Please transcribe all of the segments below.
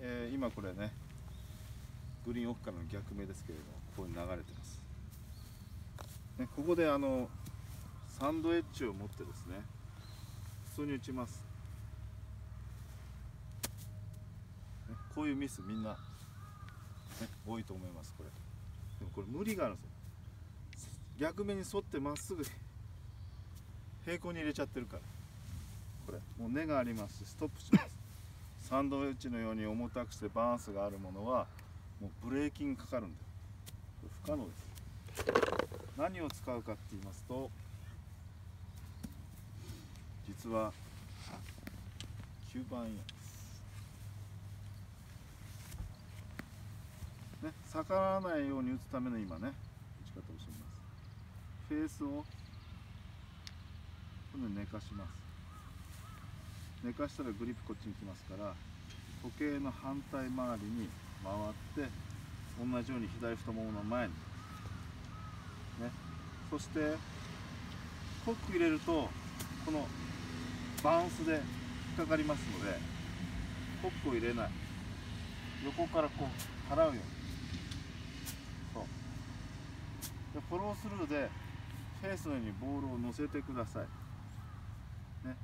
今これねグリーン奥からの逆目ですけれども、ここに流れてます、ね、ここでサンドエッジを持ってですね普通に打ちます、ね、こういうミスみんな、ね、多いと思います。これでもこれ無理があるんですよ。逆目に沿ってまっすぐ平行に入れちゃってるから、これもう根がありますしストップします。サンドウェッジのように重たくしてバランスがあるものはもうブレーキングかかるんで、これ不可能です。何を使うかって言いますと、実は9番アイアンです、ね、逆らわないように打つための今ね打ち方をしています。フェースをこのように寝かします。寝かしたらグリップこっちに来ますから、時計の反対回りに回って同じように左太ももの前に、ね、そしてコック入れるとこのバウンスで引っかかりますので、コックを入れない、横からこう払うように、そうでフォロースルーでフェースのようにボールを乗せてください、ね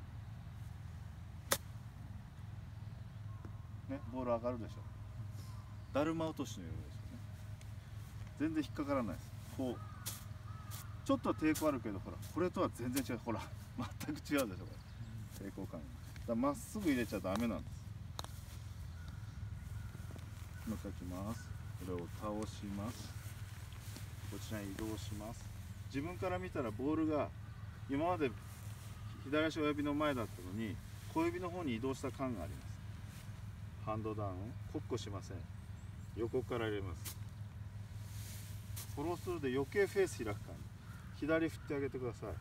ね、ボール上がるでしょ。だるま落としのようですよね。全然引っかからないです。こうちょっと抵抗あるけど、ほらこれとは全然違う、ほら全く違うでしょこれ、抵抗感が。まっすぐ入れちゃダメなんです。もう一回いきます。これを倒します。こちらに移動します。自分から見たらボールが今まで左足親指の前だったのに小指の方に移動した感があります。ハンドダウン、コックしません。横から入れます。フォロースルーで余計フェース開く感じ、左振ってあげてくださ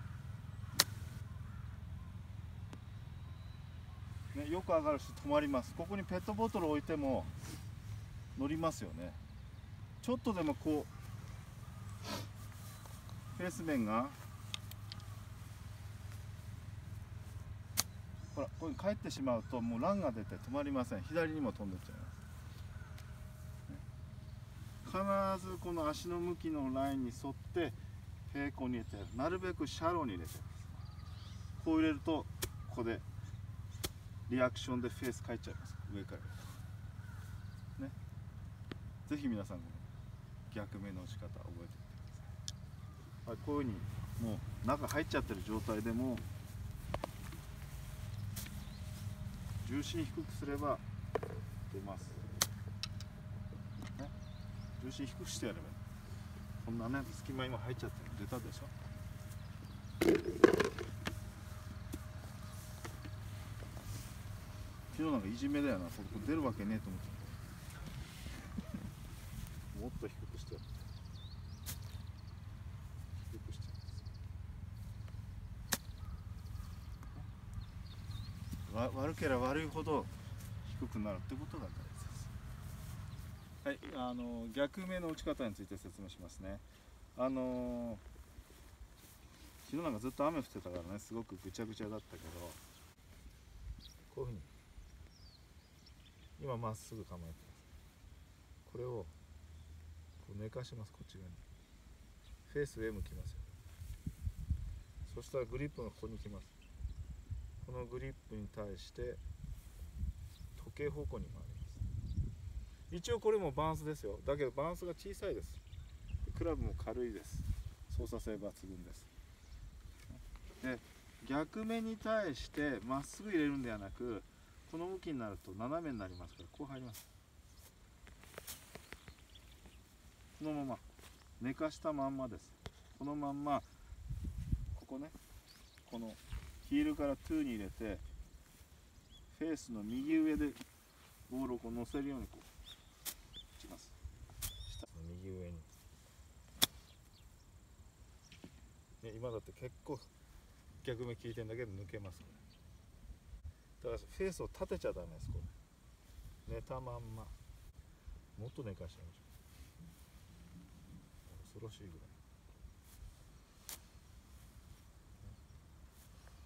い、ね、よく上がるし止まります。ここにペットボトル置いても乗りますよね。ちょっとでもこうフェース面がほらここに帰ってしまうともうランが出て止まりません。左にも飛んでっちゃいます、ね、必ずこの足の向きのラインに沿って平行に入れて、なるべくシャローに入れてます。こう入れるとここでリアクションでフェース返っちゃいます。上からね、ぜひ皆さんこの逆目の打ち方覚えてみてください。こういうふうにもう中入っちゃってる状態でも重心低くすれば出ます、ね、重心低くしてやればいい。こんなね隙間今入っちゃってる出たでしょ。昨日なんかいじめだよな、ここ出るわけねえと思ってもっと低くしてやる。低くしてやる。悪ければ悪いほど低くなるってことが大事です。はい、逆目の打ち方について説明しますね。昨日なんかずっと雨降ってたからね、すごくぐちゃぐちゃだったけど、こういうふうに今まっすぐ構えてます。これをこう寝かします。こっち側にフェース上向きますよ。そしたらグリップがここに来ます。このグリップに対して時計方向に回ります。一応これもバウンスですよ。だけどバウンスが小さいです。クラブも軽いです。操作性抜群です。で逆目に対してまっすぐ入れるんではなく、この向きになると斜めになりますから、こう入ります。このまま寝かしたまんまです。このまんまここね、このヒールからトゥーに入れてフェースの右上でボールをこう乗せるようにこう打ちます。下の右上に、ね、今だって結構逆目効いてるんだけど抜けます。だからフェースを立てちゃダメです。これ寝たまんま、もっと寝かしちゃいましょう。恐ろしいぐらい。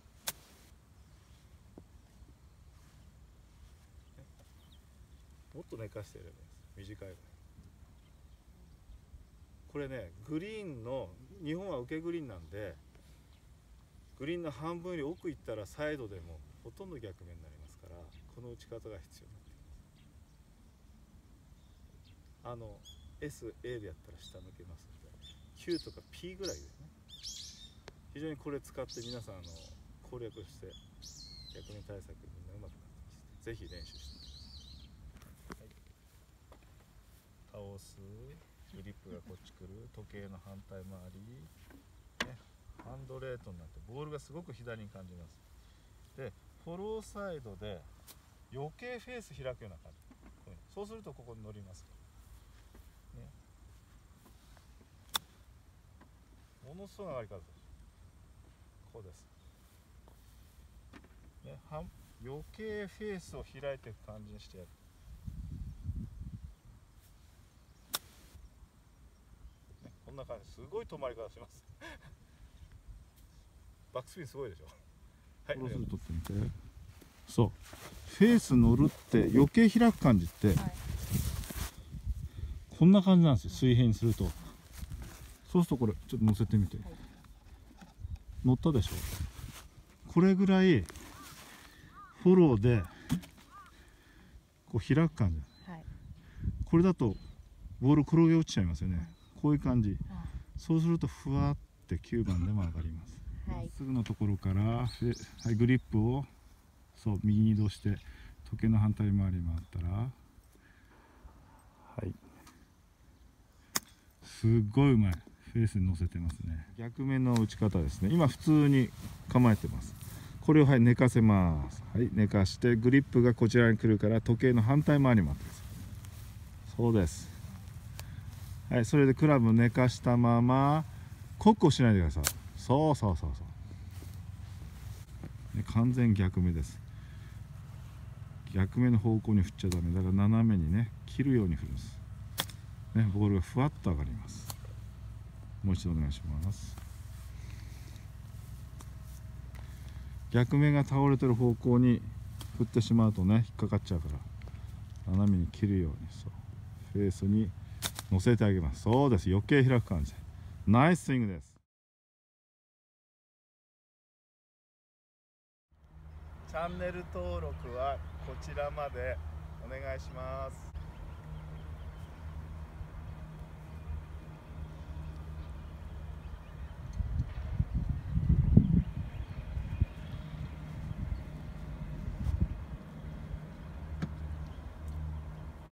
もっと寝かしてやればいいです。短いぐらい。これね、グリーンの日本は受けグリーンなんで、グリーンの半分より奥行ったらサイドでもほとんど逆目になりますから、この打ち方が必要になってきます。SA でやったら下抜けますので Q とか P ぐらいですね。非常にこれ使って皆さん攻略して逆目対策みんなうまくなってきて、ぜひ練習してください。倒す、グリップがこっち来る、時計の反対回り、ね、ハンドレートになってボールがすごく左に感じます。でフォローサイドで余計フェース開くような感じ、そうするとここに乗りますから、ね、ものすごい上がり方です。こうです、ね、余計フェースを開いていく感じにしてやる。こんな感じ、すごい止まり方しますバックスピンすごいでしょ。はい、フォローするとってみて。そう、フェース乗るって余計開く感じって、はい、こんな感じなんですよ。水平にすると、そうするとこれちょっと乗せてみて、はい、乗ったでしょ。これぐらいフォローでこう開く感じ、はい、これだとボール転げ落ちちゃいますよね。こういう感じ、そうするとふわって9番でも上がります。まっすぐのところから、はい、グリップをそう右に移動して時計の反対回り回ったら、はい、すっごいうまい。フェースに乗せてますね。逆目の打ち方ですね。今普通に構えてます。これを、はい、寝かせます。はい、寝かしてグリップがこちらに来るから時計の反対回り回ってます。そうです。はい、それでクラブ寝かしたままコックをしないでください。そうそうそうそう、ね、完全逆目です。逆目の方向に振っちゃダメだから、斜めにね切るように振るんです、ね、ボールがふわっと上がります。もう一度お願いします。逆目が倒れてる方向に振ってしまうとね引っかかっちゃうから、斜めに切るように、そうフェースに乗せてあげます。そうです、余計開く感じ。ナイススイングです。チャンネル登録はこちらまでお願いします。